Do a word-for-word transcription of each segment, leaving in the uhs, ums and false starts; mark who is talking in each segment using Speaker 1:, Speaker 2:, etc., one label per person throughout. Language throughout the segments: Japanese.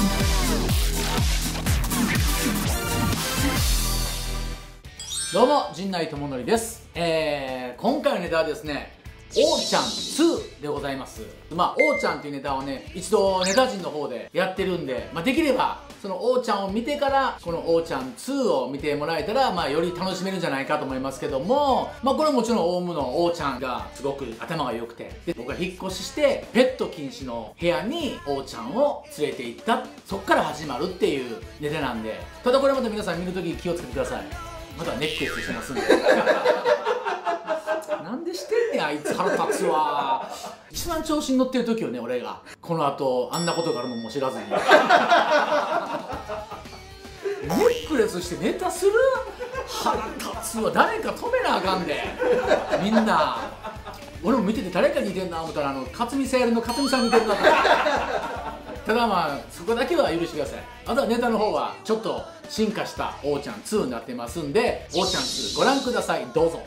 Speaker 1: どうも陣内智則です。えー、今回のネタはですね、おーちゃんツーでございます。まあ、おーちゃんっていうネタをね、一度ネタ陣の方でやってるんで、まあ、できればそのおーちゃんを見てからこのおーちゃんツーを見てもらえたら、まあ、より楽しめるんじゃないかと思いますけども、まあ、これはもちろんオウムのおーちゃんがすごく頭が良くて、で僕が引っ越ししてペット禁止の部屋におーちゃんを連れて行った、そっから始まるっていうネタなんで、ただこれまた皆さん見るとき気をつけてください。まだネックレスしてますんでなんでしてんねんあいつ、腹立つわ。一番調子に乗ってる時よね、俺がこの後あんなことがあるのも知らずにネックレスしてネタする、腹立つわ。誰か止めなあかんで、みんな。俺も見てて誰か似てんな思ったら、あの勝見さやるの勝見さん似てるなと。ただまあそこだけは許してください。あとはネタの方はちょっと進化したおーちゃんツーになってますんで、おーちゃんツーご覧ください、どうぞ。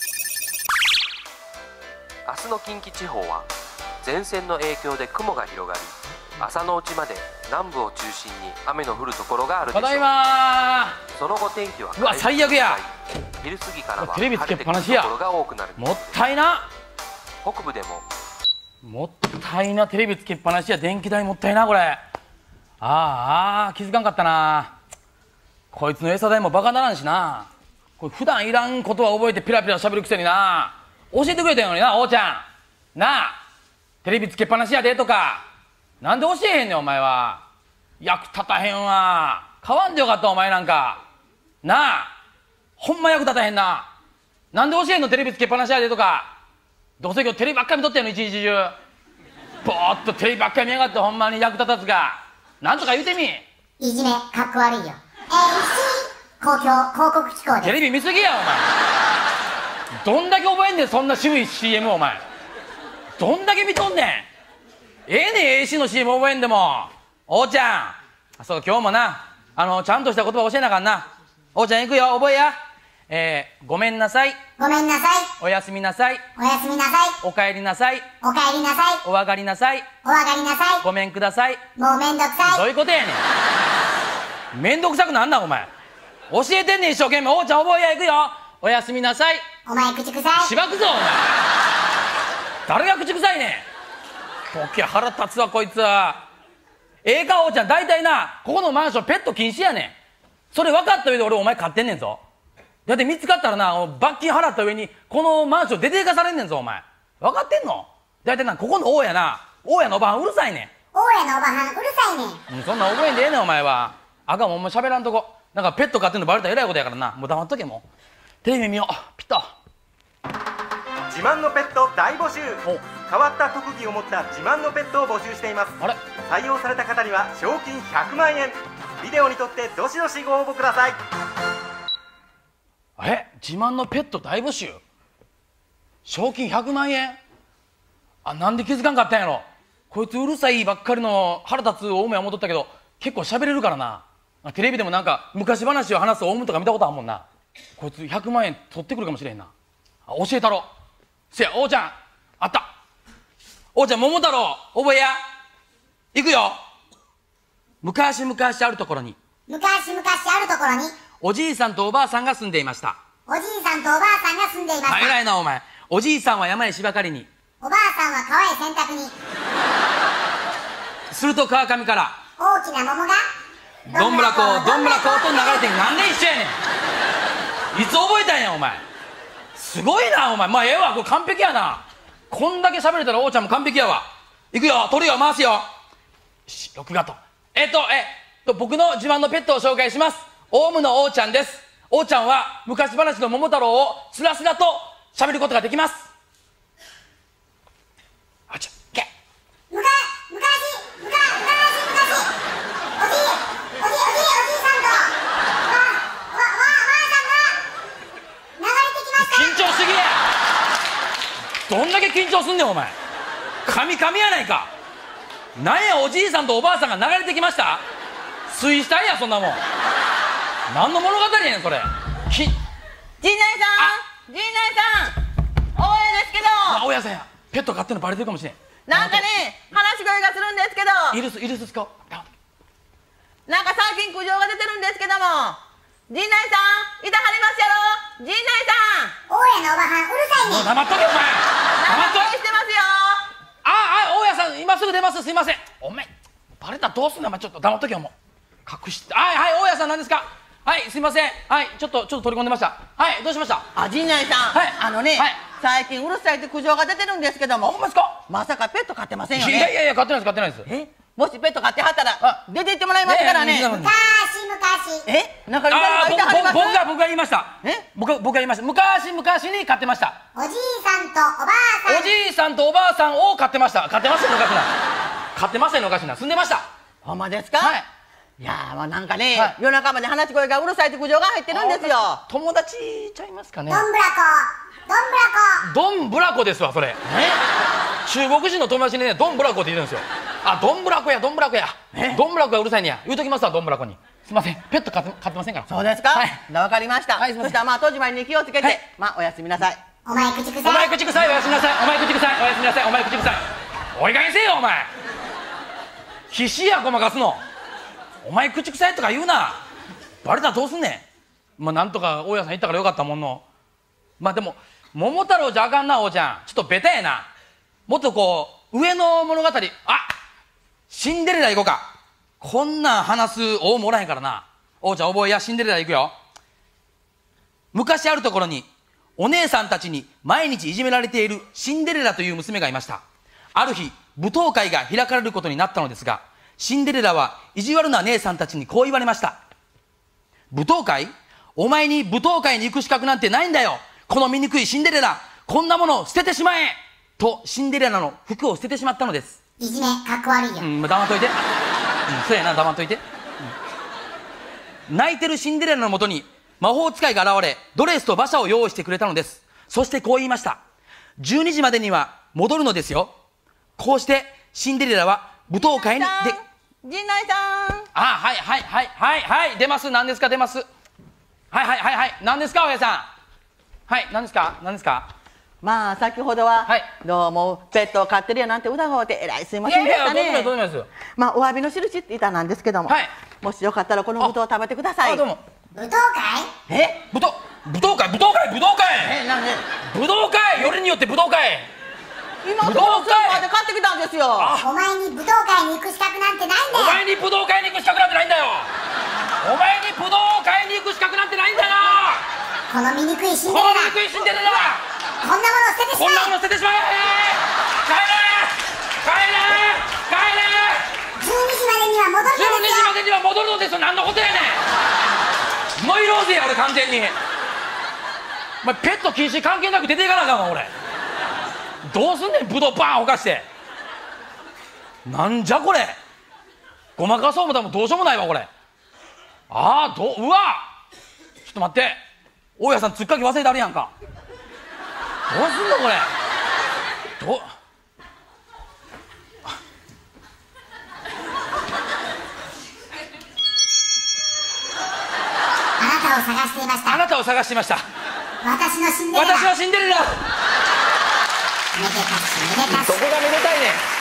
Speaker 2: 明日の近畿地方は前線の影響で雲が広がり、朝のうちまで南部を中心に雨の降るところがあるでしょう。
Speaker 3: ただいまー。
Speaker 2: その後天気は
Speaker 3: うわ最悪や。
Speaker 2: 昼過ぎからは
Speaker 3: テレビつけっぱなしや。
Speaker 2: 晴れてくるところが多くなる。
Speaker 3: もったいな。
Speaker 2: 北部でも
Speaker 3: もったいな、テレビつけっぱなしや。電気代もったいなこれ。あーあー、気づかんかったな。こいつの餌代もバカならんしな。これ普段いらんことは覚えてピラピラしゃべるくせにな。教えてくれたのにな、おーちゃんなあ、テレビつけっぱなしやでとかなんで教えへんねんお前は。役立たへんわ。買わんでよかったお前なんかなあ、ほんま役立たへんな。なんで教えんの、テレビつけっぱなしやでとか。どうせ今日テレビばっかり見とったやの、一日中ぼーっとテレビばっかり見やがって、ほんまに役立たずが。なんとか言うてみ。
Speaker 4: いじめかっこ悪いよ。えー、公共広告機構で
Speaker 3: テレビ見すぎやお前。どんだけ覚えんねんそんな渋い シーエム お前。どんだけ見とんねん。ええねん エーシー の シーエム 覚えんでも。おーちゃん、あ、そう今日もな、あのちゃんとした言葉教えなあかんな。おーちゃん行くよ、覚えや。えー、ごめんなさい、
Speaker 4: ごめんなさい、
Speaker 3: おやすみなさい、
Speaker 4: おやすみなさい、
Speaker 3: おかえりなさい、
Speaker 4: おかえりなさい、
Speaker 3: お上がりなさい、
Speaker 4: お上がりなさい、
Speaker 3: ごめんください。
Speaker 4: もうめんどくさい。
Speaker 3: どういうことやねん。めんどくさくなんなんお前。教えてんねん一生懸命。おーちゃん覚えや。行くよ、おやすみなさい。
Speaker 4: お前口臭い。
Speaker 3: しばくぞお前。誰が口臭いねん。ボケ腹立つわこいつは。ええかおーちゃん、大体なここのマンションペット禁止やねん。それ分かった上で俺お前飼ってんねんぞ。だって見つかったらな、罰金払った上にこのマンション出て行かされんねんぞお前。分かってんの。大体なここの大家な、大家のおばはんうるさいねん。
Speaker 4: 大家のおばはんうるさいねん。
Speaker 3: うん、そんなん覚えんでええねんお前は。あかんもん、お前喋らんとこ。なんかペット飼ってんのバレたらえらいことやからな。もう黙っとけ。もうテレビ見よう。ピッと
Speaker 5: 自慢のペット大募集。
Speaker 3: お
Speaker 5: 変わった特技を持った自慢のペットを募集しています。
Speaker 3: あれ、
Speaker 5: 採用された方には賞金ひゃくまんえん。ビデオに撮ってどしどしご応募ください。
Speaker 3: え、自慢のペット大募集、賞金ひゃくまんえん。あ、なんで気づかんかったんやろ。こいつうるさいばっかりの腹立つオウムや思っとったけど、結構喋れるからな。テレビでもなんか昔話を話すオウムとか見たことあるもんな。こいつひゃくまんえん取ってくるかもしれへんな。あ、教えたろ。せや、おーちゃんあった。おーちゃん、桃太郎覚えや。いくよ。昔々あるところに、
Speaker 4: 昔々あるところに
Speaker 3: おじいさんとおばあさんが住んでいました。
Speaker 4: おじいさんとおばあさんが住んでいまし
Speaker 3: あ、
Speaker 4: た。
Speaker 3: 偉いなお前。おじいさんは山へ芝刈りに、
Speaker 4: おばあさんは川へ洗濯に。
Speaker 3: すると川上から
Speaker 4: 大きな桃が
Speaker 3: どんぶらこどんぶらこと流れてん。なんで一緒やねん。いつ覚えたんやお前。すごいなお前。まあええわ、これ完璧やな。こんだけ喋れたらおーちゃんも完璧やわ。いくよ、取るよ、回すよ。よし、録画と。えっとえっと僕の自慢のペットを紹介します。オウムのおーちゃんです。おーちゃんは昔話の桃太郎をスラスラと喋ることができます。あちゃけ
Speaker 4: むか昔むか昔昔おじいおじいおじいおじいさんとわわわわあさんが流れてきました。
Speaker 3: 緊張しすぎや。どんだけ緊張すんねんお前。神々やないか。なんや、おじいさんとおばあさんが流れてきました。水死体やそんなもん。何の物語やねんそれ。ひ
Speaker 6: 陣内さん、陣内さん、大家ですけど。
Speaker 3: あ、大家さんや。ペット飼ってんのバレてるかもしれん。
Speaker 6: なんかね、話し声がするんですけど。
Speaker 3: イルス、イルス使おう。
Speaker 6: なんか最近苦情が出てるんですけども、陣内さんいたはりますやろ。陣内さん、
Speaker 4: 大家のおばはんうるさいねん。
Speaker 3: 黙っとけお前。黙っとけ。
Speaker 6: してますよ。
Speaker 3: ああ、大家さん今すぐ出ます。すいません。お前バレたらどうすんの。お前ちょっと黙っとけよもう。隠して。はいはい、大家さん何ですか。はい、すいません。はい、ちょっとちょっと取り込んでました。はい、どうしました。
Speaker 6: あ、陣内さん、
Speaker 3: はい
Speaker 6: あのね、
Speaker 3: はい
Speaker 6: 最近うるさいって苦情が出てるんですけど
Speaker 3: あ、ほ
Speaker 6: も、
Speaker 3: んまですか。
Speaker 6: まさかペット飼ってませんよ
Speaker 3: いやい
Speaker 6: ね。
Speaker 3: やいや、買ってないです買ってないです。
Speaker 6: え、もしペット飼ってはったら
Speaker 3: あ
Speaker 6: 出て行ってもらいますからね。
Speaker 3: ねえ
Speaker 4: 昔昔
Speaker 6: え、中に誰
Speaker 3: ああ、
Speaker 6: かいてはります。
Speaker 3: 僕が僕が言いました。
Speaker 6: え、
Speaker 3: 僕僕が言いました。昔昔に買ってました。
Speaker 4: おじいさんとおばあさん。
Speaker 3: おじいさんとおばあさんを買ってました。買ってましたよおかしな。買ってましたよおかしな。住んでました。
Speaker 6: ほんまですか。
Speaker 3: はい。
Speaker 6: いやー、まあなんかね、
Speaker 3: はい
Speaker 6: 夜中まで話し声がうるさいって苦情が入ってるんですよ。
Speaker 3: 友達ちゃいますかね。
Speaker 4: どんぶらこどんぶらこ。
Speaker 3: ドンブラコですわそれ。
Speaker 6: え、
Speaker 3: 中国人の友達にねドンブラコって言うんですよ。あ、ドンブラコやドンブラコや。ドンブラコがうるさいねや。言うときますわドンブラコに。すいません、ペット飼って飼ってませんから。
Speaker 6: そうですか。
Speaker 3: はい。
Speaker 6: わかりました。
Speaker 3: はいすいません
Speaker 6: そしたらまあ戸締まりに気をつけて、
Speaker 3: はい
Speaker 6: まあおやすみなさい。
Speaker 4: お前口臭い。
Speaker 3: お前口臭いおやすみなさい。お前口臭いおやすみなさい。お前口臭い。おいかげんせえよお前。必死やごまかすの。お前口臭いとか言うな。バレたらどうすんねん。まあなんとか大家さん言ったからよかったもんの。まあでも桃太郎じゃあかんな王ちゃん。ちょっとベタやな。もっとこう上の物語。あ、シンデレラ行こうか。こんなん話す王もおらへんからな。王ちゃん覚えや。シンデレラ行くよ。昔あるところにお姉さんたちに毎日いじめられているシンデレラという娘がいました。ある日舞踏会が開かれることになったのですが、シンデレラは意地悪な姉さんたちにこう言われました。舞踏会？お前に舞踏会に行く資格なんてないんだよ。この醜いシンデレラ、こんなものを捨ててしまえとシンデレラの服を捨ててしまったのです。
Speaker 4: いじめかっこ悪いよ。
Speaker 3: うん、黙っといて。うん、そうやな、黙っといて。うん、泣いてるシンデレラのもとに魔法使いが現れ、ドレスと馬車を用意してくれたのです。そしてこう言いました。じゅうにじまでには戻るのですよ。こうしてシンデレラは舞踏会にで、
Speaker 6: 陣内さん。
Speaker 3: あ、はいはいはいはいはい出ます。何ですか。出ます。はいはいはいはい。何ですかおやさん。はい、何ですか何ですか。
Speaker 6: まあ先ほどは、
Speaker 3: はい
Speaker 6: どうもペットを飼ってるやなんて疑うてえらいすいま
Speaker 3: いやいや、
Speaker 6: せんでした
Speaker 3: どうでもいい
Speaker 6: ね。
Speaker 3: どうでもいいですよ。
Speaker 6: まあお詫びの印って言ったなんですけども、
Speaker 3: はい
Speaker 6: もしよかったらこのぶどうを食べてください。
Speaker 3: あ、どうも。
Speaker 4: 舞踏会。
Speaker 6: え、
Speaker 3: 武道武道会武道会武道会
Speaker 6: え、なんで
Speaker 3: 武道会よりによって武道会。
Speaker 6: 今
Speaker 3: ぶどう会
Speaker 6: このスーパーで買ってきたんですよ。
Speaker 4: お前に舞踏会に行く資格なんてないんだよ。
Speaker 3: お前に武道会に行く資格なんてないんだよ。お前に武道会に行く資格なんてないんだよ。
Speaker 4: この醜いシン
Speaker 3: この
Speaker 4: デレラ。
Speaker 3: 憎いシンデレラ、
Speaker 4: こんなものを捨ててし
Speaker 3: こんな
Speaker 4: まえ。
Speaker 3: もの捨ててしまえ。帰れ帰れ帰れ。
Speaker 4: じゅうにじまでには戻る
Speaker 3: じゅうにじま
Speaker 4: の
Speaker 3: でには戻るのですよ。何のことやねん。ノイローゼや俺完全に。お前ペット禁止関係なく出ていかなあかんわ俺。どうすんねんブドウバーンほかして。なんじゃこれ。ごまかそうもたもどうしようもないわこれ。ああ、どう、うわちょっと待って、大家さんつっかけ忘れてあるやんか。どうすんのこれ。どう
Speaker 4: あなたを探していました。
Speaker 3: あなたを探していました。
Speaker 4: 私のシンデレラ。
Speaker 3: 私はシンデレラ。
Speaker 4: めでたしめでたし。
Speaker 3: どこがめでたいねん。